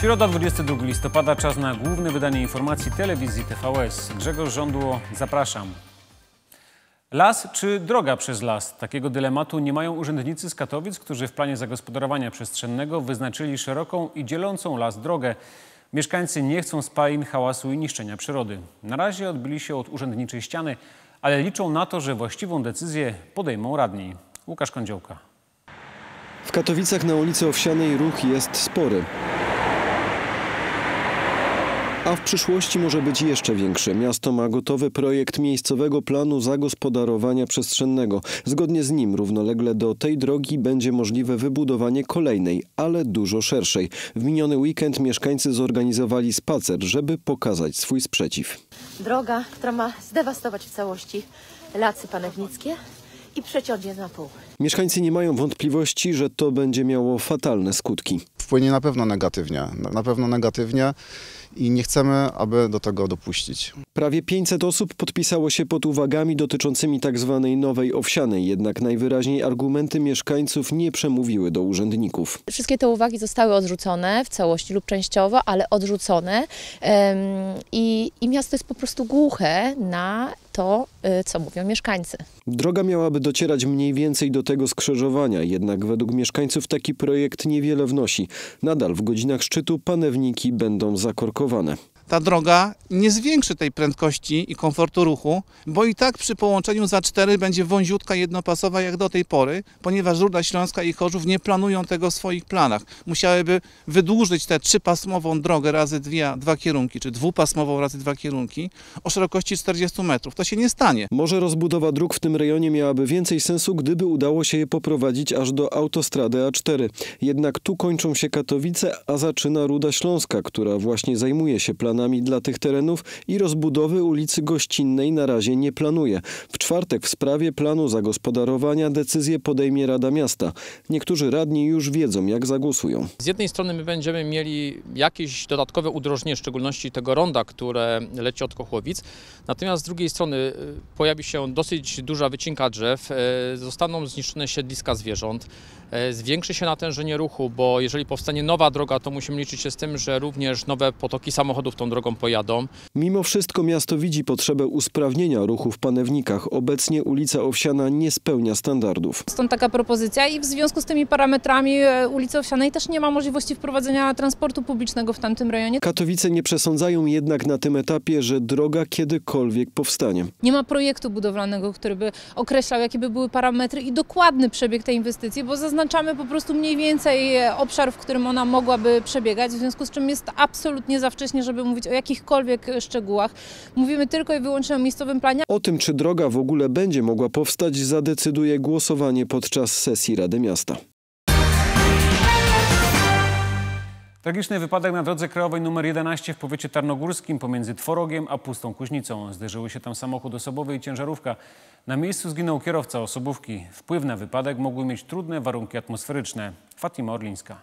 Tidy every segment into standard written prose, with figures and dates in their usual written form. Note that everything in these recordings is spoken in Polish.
Środa, 22 listopada, czas na główne wydanie informacji telewizji TVS. Grzegorz Żądło, zapraszam. Las czy droga przez las? Takiego dylematu nie mają urzędnicy z Katowic, którzy w planie zagospodarowania przestrzennego wyznaczyli szeroką i dzielącą las drogę. Mieszkańcy nie chcą spalin, hałasu i niszczenia przyrody. Na razie odbili się od urzędniczej ściany, ale liczą na to, że właściwą decyzję podejmą radni. Łukasz Kądziołka. W Katowicach na ulicy Owsianej ruch jest spory. A w przyszłości może być jeszcze większy. Miasto ma gotowy projekt miejscowego planu zagospodarowania przestrzennego. Zgodnie z nim równolegle do tej drogi będzie możliwe wybudowanie kolejnej, ale dużo szerszej. W miniony weekend mieszkańcy zorganizowali spacer, żeby pokazać swój sprzeciw. Droga, która ma zdewastować w całości lasy panewnickie i przeciąć je na pół. Mieszkańcy nie mają wątpliwości, że to będzie miało fatalne skutki. Wpłynie na pewno negatywnie i nie chcemy, aby do tego dopuścić. Prawie 500 osób podpisało się pod uwagami dotyczącymi tzw. Nowej Owsianej, jednak najwyraźniej argumenty mieszkańców nie przemówiły do urzędników. Wszystkie te uwagi zostały odrzucone w całości lub częściowo, ale odrzucone i miasto jest po prostu głuche na to, co mówią mieszkańcy. Droga miałaby docierać mniej więcej do tego skrzyżowania, jednak według mieszkańców taki projekt niewiele wnosi. Nadal w godzinach szczytu panewniki będą zakorkowane. Ta droga nie zwiększy tej prędkości i komfortu ruchu, bo i tak przy połączeniu za 4 będzie wąziutka jednopasowa jak do tej pory, ponieważ Ruda Śląska i Chorzów nie planują tego w swoich planach. Musiałyby wydłużyć tę 3-pasmową drogę razy dwa kierunki, czy 2-pasmową razy 2 kierunki o szerokości 40 metrów. To się nie stanie. Może rozbudowa dróg w tym rejonie miałaby więcej sensu, gdyby udało się je poprowadzić aż do autostrady A4. Jednak tu kończą się Katowice, a zaczyna Ruda Śląska, która właśnie zajmuje się planami dla tych terenów i rozbudowy ulicy Gościnnej na razie nie planuje. W czwartek w sprawie planu zagospodarowania decyzję podejmie Rada Miasta. Niektórzy radni już wiedzą, jak zagłosują. Z jednej strony my będziemy mieli jakieś dodatkowe udrożnienie, w szczególności tego ronda, które leci od Kochłowic. Natomiast z drugiej strony pojawi się dosyć duża wycinka drzew, zostaną zniszczone siedliska zwierząt, zwiększy się natężenie ruchu, bo jeżeli powstanie nowa droga, to musimy liczyć się z tym, że również nowe potoki samochodów tą drogą pojadą. Mimo wszystko miasto widzi potrzebę usprawnienia ruchu w panewnikach. Obecnie ulica Owsiana nie spełnia standardów. Stąd taka propozycja i w związku z tymi parametrami ulicy Owsianej też nie ma możliwości wprowadzenia transportu publicznego w tamtym rejonie. Katowice nie przesądzają jednak na tym etapie, że droga kiedykolwiek powstanie. Nie ma projektu budowlanego, który by określał, jakie by były parametry i dokładny przebieg tej inwestycji, bo zaznaczamy po prostu mniej więcej obszar, w którym ona mogłaby przebiegać, w związku z czym jest absolutnie za wcześnie, żeby mówić o jakichkolwiek szczegółach. Mówimy tylko i wyłącznie o miejscowym planie. O tym, czy droga w ogóle będzie mogła powstać, zadecyduje głosowanie podczas sesji Rady Miasta. Tragiczny wypadek na drodze krajowej nr 11 w powiecie tarnogórskim pomiędzy Tworogiem a Pustą Kuźnicą. Zderzyły się tam samochód osobowy i ciężarówka. Na miejscu zginął kierowca osobówki. Wpływ na wypadek mogły mieć trudne warunki atmosferyczne. Fatima Orlińska.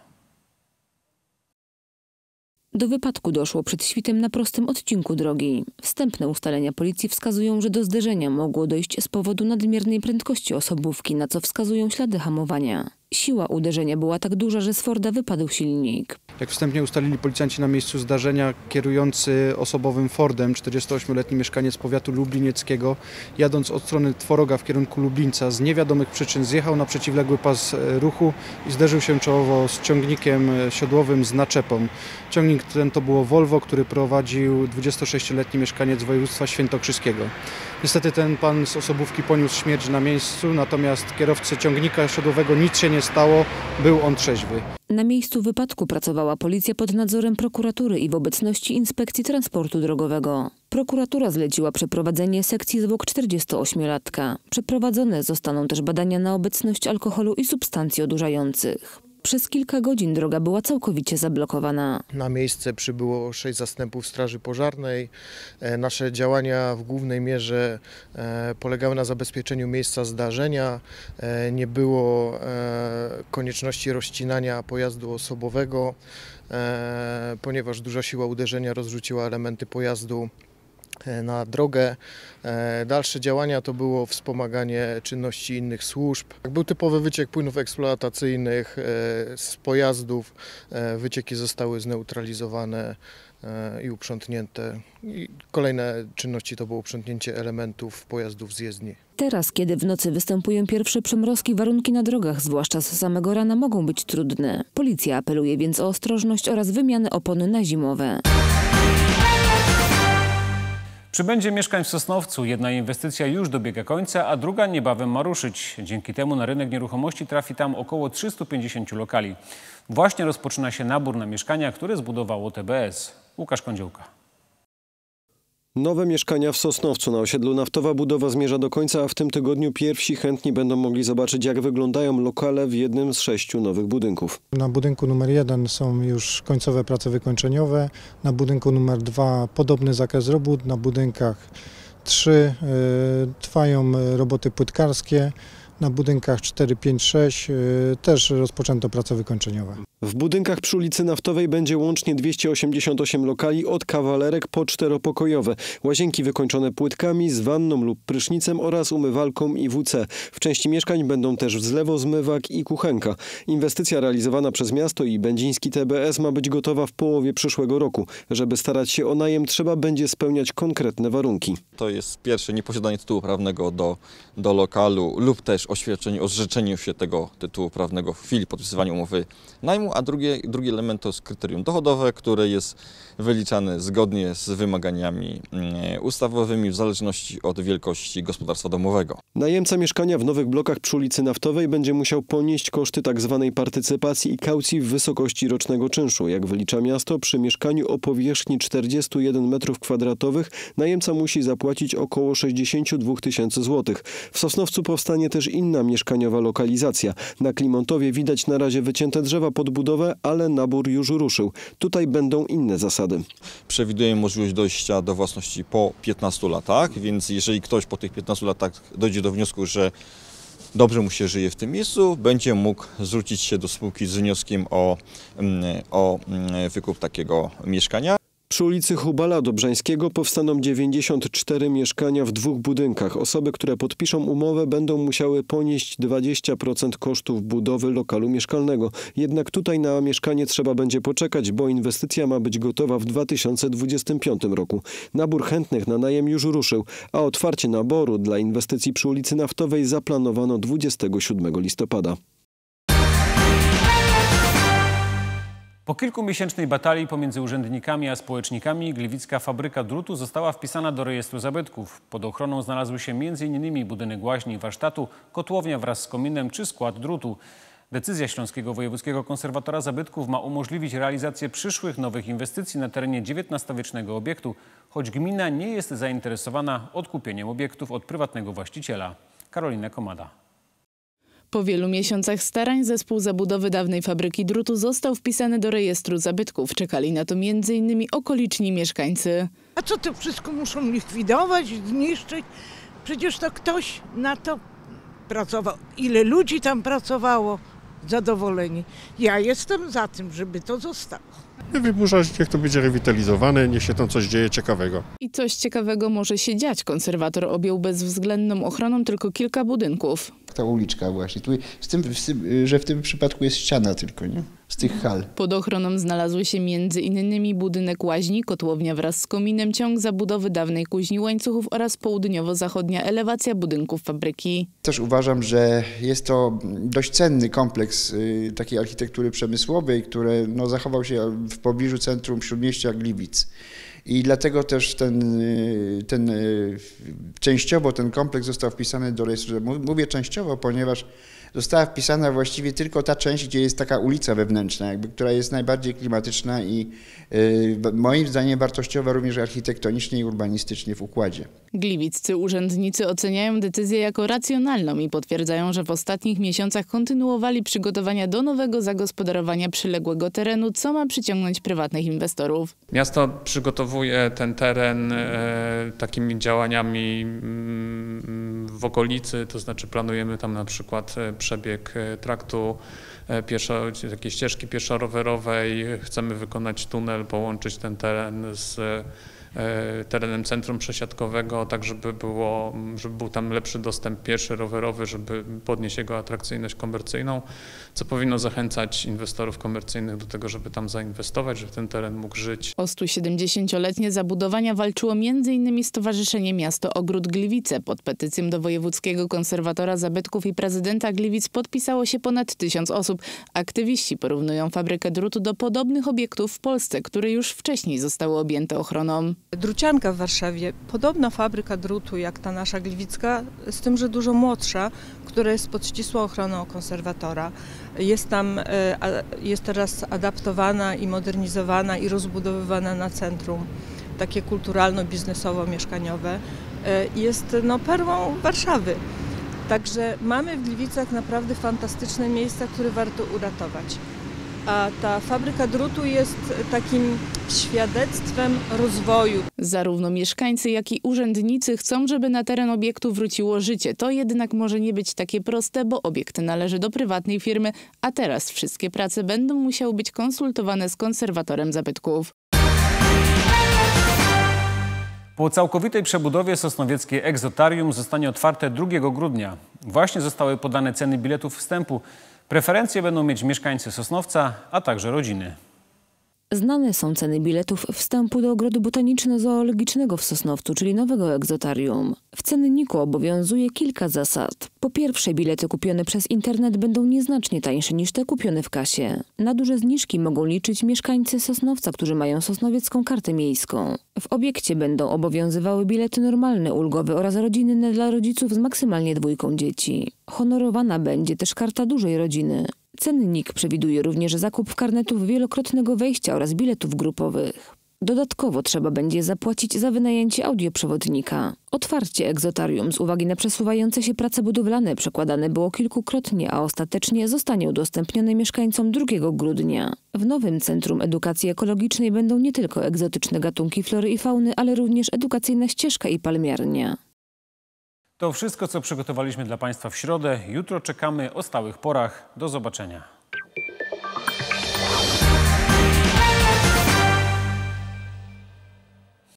Do wypadku doszło przed świtem na prostym odcinku drogi. Wstępne ustalenia policji wskazują, że do zderzenia mogło dojść z powodu nadmiernej prędkości osobówki, na co wskazują ślady hamowania. Siła uderzenia była tak duża, że z Forda wypadł silnik. Jak wstępnie ustalili policjanci na miejscu zdarzenia, kierujący osobowym Fordem, 48-letni mieszkaniec powiatu lublinieckiego, jadąc od strony Tworoga w kierunku Lublińca, z niewiadomych przyczyn zjechał na przeciwległy pas ruchu i zderzył się czołowo z ciągnikiem siodłowym z naczepą. Ciągnik ten to było Volvo, który prowadził 26-letni mieszkaniec województwa świętokrzyskiego. Niestety ten pan z osobówki poniósł śmierć na miejscu, natomiast kierowcy ciągnika siodłowego nic się nie stało, był on trzeźwy. Na miejscu wypadku pracowała policja pod nadzorem prokuratury i w obecności Inspekcji Transportu Drogowego. Prokuratura zleciła przeprowadzenie sekcji zwłok 48-latka. Przeprowadzone zostaną też badania na obecność alkoholu i substancji odurzających. Przez kilka godzin droga była całkowicie zablokowana. Na miejsce przybyło 6 zastępów Straży Pożarnej. Nasze działania w głównej mierze polegały na zabezpieczeniu miejsca zdarzenia. Nie było konieczności rozcinania pojazdu osobowego, ponieważ duża siła uderzenia rozrzuciła elementy pojazdu na drogę. Dalsze działania to było wspomaganie czynności innych służb. Był typowy wyciek płynów eksploatacyjnych z pojazdów. Wycieki zostały zneutralizowane i uprzątnięte. I kolejne czynności to było uprzątnięcie elementów pojazdów z jezdni. Teraz, kiedy w nocy występują pierwsze przymrozki, warunki na drogach, zwłaszcza z samego rana, mogą być trudne. Policja apeluje więc o ostrożność oraz wymianę opon na zimowe. Przybędzie mieszkań w Sosnowcu. Jedna inwestycja już dobiega końca, a druga niebawem ma ruszyć. Dzięki temu na rynek nieruchomości trafi tam około 350 lokali. Właśnie rozpoczyna się nabór na mieszkania, które zbudowało TBS. Łukasz Kądziołka. Nowe mieszkania w Sosnowcu. Na osiedlu Naftowa budowa zmierza do końca, a w tym tygodniu pierwsi chętni będą mogli zobaczyć, jak wyglądają lokale w jednym z 6 nowych budynków. Na budynku numer 1 są już końcowe prace wykończeniowe, na budynku numer 2 podobny zakres robót, na budynkach 3 trwają roboty płytkarskie, na budynkach 4, 5, 6 też rozpoczęto prace wykończeniowe. W budynkach przy ulicy Naftowej będzie łącznie 288 lokali, od kawalerek po 4-pokojowe. Łazienki wykończone płytkami z wanną lub prysznicem oraz umywalką i WC. W części mieszkań będą też zlewozmywak i kuchenka. Inwestycja realizowana przez miasto i będziński TBS ma być gotowa w połowie przyszłego roku. Żeby starać się o najem, trzeba będzie spełniać konkretne warunki. To jest pierwsze nieposiadanie tytułu prawnego do lokalu lub też oświadczenie o zrzeczeniu się tego tytułu prawnego w chwili podpisywania umowy najmu, a drugi element to jest kryterium dochodowe, które jest wyliczane zgodnie z wymaganiami ustawowymi w zależności od wielkości gospodarstwa domowego. Najemca mieszkania w nowych blokach przy ulicy Naftowej będzie musiał ponieść koszty tzw. partycypacji i kaucji w wysokości rocznego czynszu. Jak wylicza miasto, przy mieszkaniu o powierzchni 41 m2 najemca musi zapłacić około 62 tysięcy złotych. W Sosnowcu powstanie też inna mieszkaniowa lokalizacja. Na Klimontowie widać na razie wycięte drzewa pod budowę, ale nabór już ruszył. Tutaj będą inne zasady. Przewidujemy możliwość dojścia do własności po 15 latach, więc jeżeli ktoś po tych 15 latach dojdzie do wniosku, że dobrze mu się żyje w tym miejscu, będzie mógł zwrócić się do spółki z wnioskiem o wykup takiego mieszkania. Przy ulicy Hubala Dobrzańskiego powstaną 94 mieszkania w 2 budynkach. Osoby, które podpiszą umowę, będą musiały ponieść 20% kosztów budowy lokalu mieszkalnego. Jednak tutaj na mieszkanie trzeba będzie poczekać, bo inwestycja ma być gotowa w 2025 roku. Nabór chętnych na najem już ruszył, a otwarcie naboru dla inwestycji przy ulicy Naftowej zaplanowano 27 listopada. Po kilkumiesięcznej batalii pomiędzy urzędnikami a społecznikami gliwicka fabryka drutu została wpisana do rejestru zabytków. Pod ochroną znalazły się m.in. budynek łaźni i warsztatu, kotłownia wraz z kominem czy skład drutu. Decyzja Śląskiego Wojewódzkiego Konserwatora Zabytków ma umożliwić realizację przyszłych nowych inwestycji na terenie XIX-wiecznego obiektu, choć gmina nie jest zainteresowana odkupieniem obiektów od prywatnego właściciela. Karolina Komada. Po wielu miesiącach starań zespół zabudowy dawnej fabryki drutu został wpisany do rejestru zabytków. Czekali na to m.in. okoliczni mieszkańcy. A co to wszystko muszą likwidować, zniszczyć? Przecież to ktoś na to pracował. Ile ludzi tam pracowało? Zadowoleni. Ja jestem za tym, żeby to zostało. Wyburzać, niech to będzie rewitalizowane, niech się tam coś dzieje ciekawego. I coś ciekawego może się dziać. Konserwator objął bezwzględną ochroną tylko kilka budynków. Ta uliczka właśnie, że w tym przypadku jest ściana tylko, nie? Z tych hal. Pod ochroną znalazły się m.in. budynek łaźni, kotłownia wraz z kominem, ciąg zabudowy dawnej kuźni łańcuchów oraz południowo-zachodnia elewacja budynków fabryki. Też uważam, że jest to dość cenny kompleks takiej architektury przemysłowej, który zachował się w pobliżu centrum śródmieścia Gliwic. I dlatego też częściowo ten kompleks został wpisany do rejestru. Mówię częściowo, ponieważ została wpisana właściwie tylko ta część, gdzie jest taka ulica wewnętrzna, która jest najbardziej klimatyczna i moim zdaniem wartościowa również architektonicznie i urbanistycznie w układzie. Gliwiccy urzędnicy oceniają decyzję jako racjonalną i potwierdzają, że w ostatnich miesiącach kontynuowali przygotowania do nowego zagospodarowania przyległego terenu, co ma przyciągnąć prywatnych inwestorów. Miasto przygotowuje ten teren takimi działaniami w okolicy, to znaczy planujemy tam na przykład przebieg traktu takiej ścieżki pieszo-rowerowej, chcemy wykonać tunel, połączyć ten teren z terenem centrum przesiadkowego, tak żeby był tam lepszy dostęp pieszy, rowerowy, żeby podnieść jego atrakcyjność komercyjną, co powinno zachęcać inwestorów komercyjnych do tego, żeby tam zainwestować, żeby ten teren mógł żyć. O 170-letnie zabudowania walczyło m.in. Stowarzyszenie Miasto Ogród Gliwice. Pod petycją do wojewódzkiego konserwatora zabytków i prezydenta Gliwic podpisało się ponad 1000 osób. Aktywiści porównują fabrykę drutu do podobnych obiektów w Polsce, które już wcześniej zostały objęte ochroną. Drucianka w Warszawie, podobna fabryka drutu jak ta nasza gliwicka, z tym, że dużo młodsza, która jest pod ścisłą ochroną konserwatora. Jest teraz adaptowana i modernizowana i rozbudowywana na centrum, takie kulturalno-biznesowo-mieszkaniowe. Jest perłą Warszawy. Także mamy w Gliwicach naprawdę fantastyczne miejsca, które warto uratować. A ta fabryka drutu jest takim świadectwem rozwoju. Zarówno mieszkańcy, jak i urzędnicy chcą, żeby na teren obiektu wróciło życie. To jednak może nie być takie proste, bo obiekt należy do prywatnej firmy, a teraz wszystkie prace będą musiały być konsultowane z konserwatorem zabytków. Po całkowitej przebudowie sosnowieckie Egzotarium zostanie otwarte 2 grudnia. Właśnie zostały podane ceny biletów wstępu. Preferencje będą mieć mieszkańcy Sosnowca, a także rodziny. Znane są ceny biletów wstępu do Ogrodu Botaniczno-Zoologicznego w Sosnowcu, czyli nowego egzotarium. W cenniku obowiązuje kilka zasad. Po pierwsze, bilety kupione przez internet będą nieznacznie tańsze niż te kupione w kasie. Na duże zniżki mogą liczyć mieszkańcy Sosnowca, którzy mają sosnowiecką kartę miejską. W obiekcie będą obowiązywały bilety normalne, ulgowe oraz rodzinne dla rodziców z maksymalnie 2 dzieci. Honorowana będzie też karta dużej rodziny. Cennik przewiduje również zakup karnetów wielokrotnego wejścia oraz biletów grupowych. Dodatkowo trzeba będzie zapłacić za wynajęcie audioprzewodnika. Otwarcie egzotarium z uwagi na przesuwające się prace budowlane przekładane było kilkukrotnie, a ostatecznie zostanie udostępnione mieszkańcom 2 grudnia. W nowym Centrum Edukacji Ekologicznej będą nie tylko egzotyczne gatunki flory i fauny, ale również edukacyjna ścieżka i palmiarnia. To wszystko, co przygotowaliśmy dla Państwa w środę. Jutro czekamy o stałych porach. Do zobaczenia.